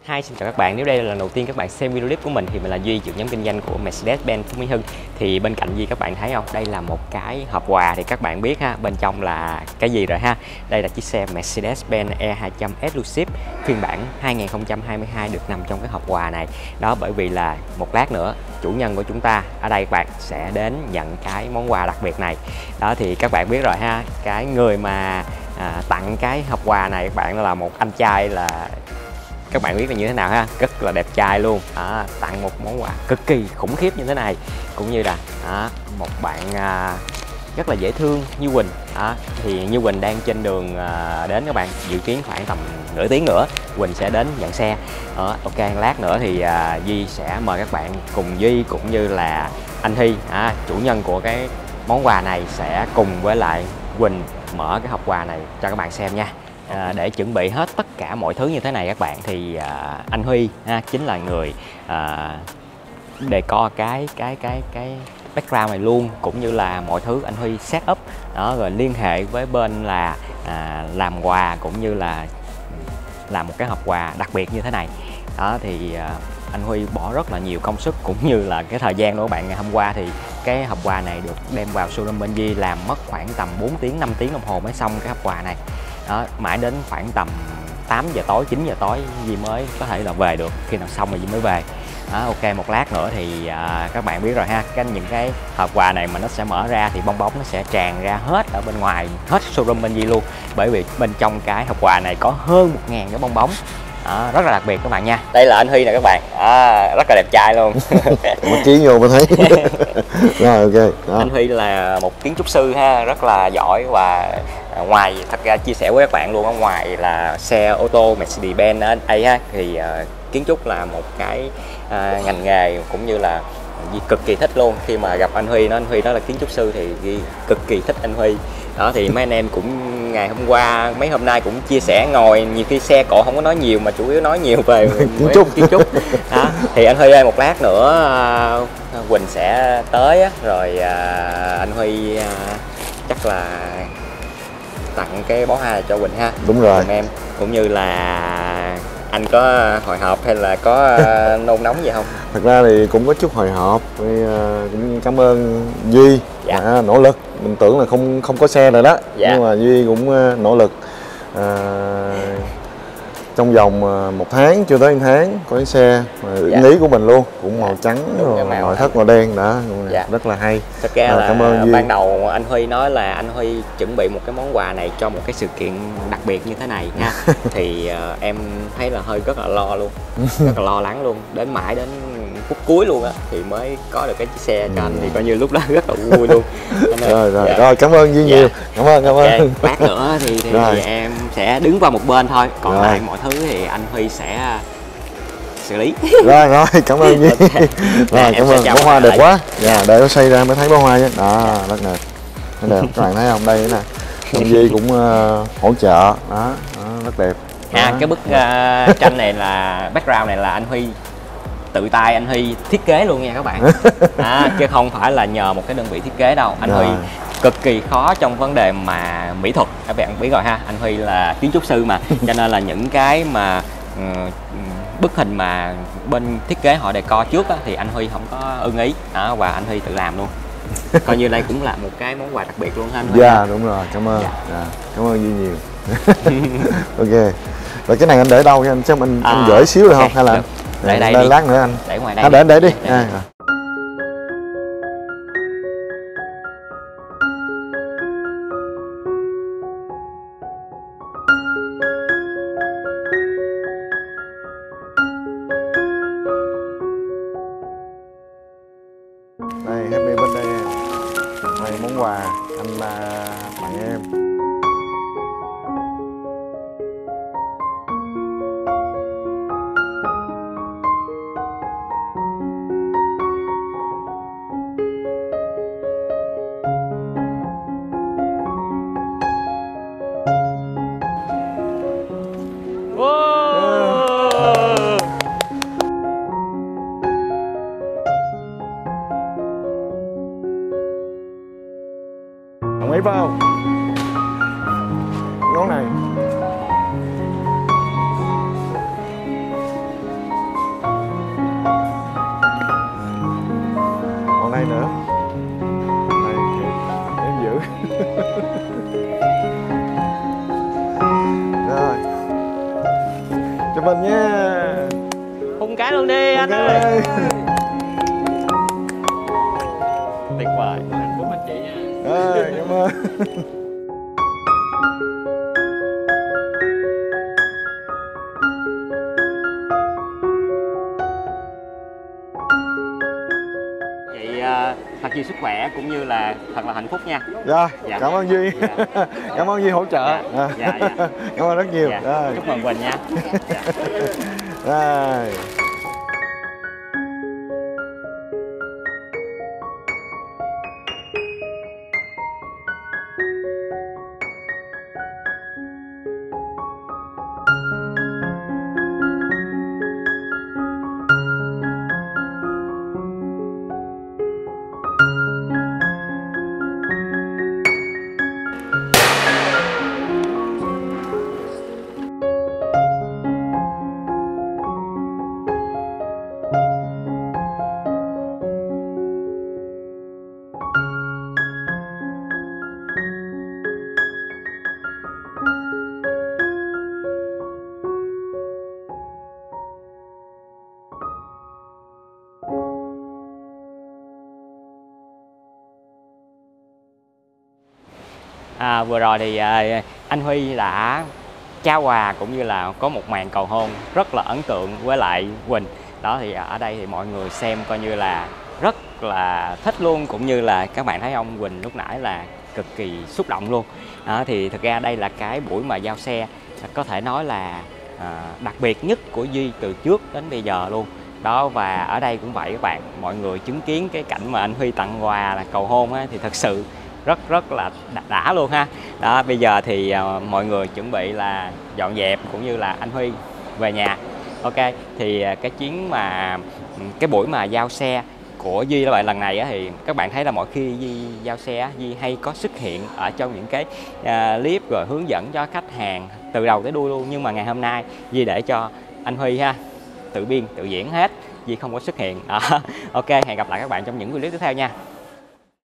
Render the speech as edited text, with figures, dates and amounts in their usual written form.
Hi, xin chào các bạn. Nếu đây là lần đầu tiên các bạn xem video clip của mình thì mình là Duy, trưởng nhóm kinh doanh của Mercedes-Benz Phú Mỹ Hưng. Thì bên cạnh Duy các bạn thấy không? Đây là một cái hộp quà thì các bạn biết ha, bên trong là cái gì rồi ha. Đây là chiếc xe Mercedes-Benz E200 Exclusive phiên bản 2022 được nằm trong cái hộp quà này. Đó, bởi vì là một lát nữa chủ nhân của chúng ta ở đây các bạn sẽ đến nhận cái món quà đặc biệt này. Đó thì các bạn biết rồi ha, cái người mà tặng cái hộp quà này các bạn là một anh trai, là các bạn biết là như thế nào ha, rất là đẹp trai luôn. Tặng một món quà cực kỳ khủng khiếp như thế này, cũng như là một bạn rất là dễ thương Như Quỳnh. Thì Như Quỳnh đang trên đường đến, các bạn dự kiến khoảng tầm nửa tiếng nữa Quỳnh sẽ đến nhận xe. Ok, lát nữa thì Duy sẽ mời các bạn cùng Duy cũng như là anh Hy, chủ nhân của cái món quà này, sẽ cùng với lại Quỳnh mở cái hộp quà này cho các bạn xem nha. Để chuẩn bị hết tất cả mọi thứ như thế này các bạn, thì anh Huy chính là người decor cái background này luôn, cũng như là mọi thứ anh Huy set up đó, rồi liên hệ với bên là làm quà cũng như là làm một cái hộp quà đặc biệt như thế này. Đó thì anh Huy bỏ rất là nhiều công sức cũng như là cái thời gian đó các bạn. Ngày hôm qua thì cái hộp quà này được đem vào showroom bên Duy, làm mất khoảng tầm 4 tiếng 5 tiếng đồng hồ mới xong cái hộp quà này. Đó, mãi đến khoảng tầm 8 giờ tối 9 giờ tối Duy mới có thể là về được, khi nào xong rồi Duy mới về. Ok, một lát nữa thì các bạn biết rồi ha, những cái hộp quà này mà nó sẽ mở ra thì bong bóng nó sẽ tràn ra hết ở bên ngoài, hết showroom bên Duy luôn, bởi vì bên trong cái hộp quà này có hơn 1000 cái bong bóng. Rất là đặc biệt các bạn nha. Đây là anh Huy nè các bạn, rất là đẹp trai luôn. Một chí vô mới thấy. Rồi, ok. Đó. Anh Huy là một kiến trúc sư ha, rất là giỏi, và ngoài thật ra chia sẻ với các bạn luôn, ở ngoài là xe ô tô Mercedes-Benz ở đây ha, thì kiến trúc là một cái ngành nghề cũng như là Duy cực kỳ thích luôn. Khi mà gặp anh Huy đó là kiến trúc sư thì Duy cực kỳ thích anh Huy. Đó thì mấy anh em cũng ngày hôm qua mấy hôm nay cũng chia sẻ, ngồi nhiều khi xe cộ không có nói nhiều mà chủ yếu nói nhiều về kiến trúc. Đó thì anh Huy ơi, một lát nữa Quỳnh sẽ tới rồi anh Huy chắc là tặng cái bó hoa cho Quỳnh ha. Đúng rồi. Em cũng như là anh có hồi hộp hay là có nôn nóng gì không? Thật ra thì cũng có chút hồi hộp, cũng cảm ơn Duy đã nỗ lực. Mình tưởng là không có xe rồi đó, nhưng mà Duy cũng nỗ lực. Trong vòng 1 tháng, chưa tới 1 tháng có cái xe uyển lý của mình luôn, cũng màu trắng rồi nội thất màu đen đó, rất là hay. Thật ra là cảm ơn Duy. Ban đầu anh Huy nói là anh Huy chuẩn bị một cái món quà này cho một cái sự kiện đặc biệt như thế này nha. Thì em thấy là hơi rất là lo luôn, rất là lo lắng luôn, đến mãi đến phút cuối luôn á thì mới có được cái chiếc xe cho anh, thì coi như lúc đó rất là vui luôn. Rồi, cảm ơn Duy nhiều. Cảm ơn. Lát nữa thì em sẽ đứng qua một bên thôi, còn lại mọi thứ thì anh Huy sẽ xử lý. Rồi, cảm ơn Duy. Rồi, cảm ơn. Bó hoa đẹp quá. Để nó xây ra mới thấy bó hoa nhé. Đó, rất đẹp. Nó đẹp, các bạn thấy không? Đây nè. Ông Duy cũng hỗ trợ. Đó, rất đẹp. Cái bức tranh này là background này là anh Huy tự tay anh Huy thiết kế luôn nha các bạn. Chứ không phải là nhờ một cái đơn vị thiết kế đâu. Anh Huy cực kỳ khó trong vấn đề mà mỹ thuật, các bạn biết rồi ha, anh Huy là kiến trúc sư mà, cho nên là những cái mà bức hình mà bên thiết kế họ decor trước á, thì anh Huy không có ưng ý và anh Huy tự làm luôn. Coi như đây cũng là một cái món quà đặc biệt luôn ha anh Huy. Đúng rồi, cảm ơn. Cảm ơn Duy nhiều. Ok. Rồi cái này anh để đâu cho anh, xem anh gửi xíu được không, hay là để đây đi. Lát nữa anh để ngoài đây. Để đi. Đây, happy birthday em. Đây món quà anh tặng em. Đồng ý phải không? Ngón này. mình nha. Hung cái luôn đi anh ơi. Tuyệt vời, hạnh phúc anh chị nha. Cảm ơn. Chị thật nhiều sức khỏe cũng như là thật là hạnh phúc nha. Dạ, Dạ. cảm ơn Duy. Dạ. Cảm ơn Duy hỗ trợ. Dạ. Cảm ơn rất nhiều. Dạ. Rồi. Chúc mừng Quỳnh nha. Dạ. Rồi. Vừa rồi thì anh Huy đã trao quà cũng như là có một màn cầu hôn rất là ấn tượng với lại Quỳnh. Đó thì ở đây thì mọi người xem coi như là rất là thích luôn, cũng như là các bạn thấy ông Quỳnh lúc nãy là cực kỳ xúc động luôn. Thì thực ra đây là cái buổi mà giao xe có thể nói là đặc biệt nhất của Duy từ trước đến bây giờ luôn. Đó, và ở đây cũng vậy các bạn, mọi người chứng kiến cái cảnh mà anh Huy tặng quà là cầu hôn á, thì thật sự rất là đã luôn ha. Đó, bây giờ thì mọi người chuẩn bị là dọn dẹp cũng như là anh Huy về nhà. Ok, thì cái buổi mà giao xe của Duy là vậy, lần này á, thì các bạn thấy là mỗi khi Duy giao xe Duy hay có xuất hiện ở trong những cái clip rồi hướng dẫn cho khách hàng từ đầu tới đuôi luôn, nhưng mà ngày hôm nay Duy để cho anh Huy ha tự biên tự diễn hết, Duy không có xuất hiện. Đó. Ok, hẹn gặp lại các bạn trong những video tiếp theo nha.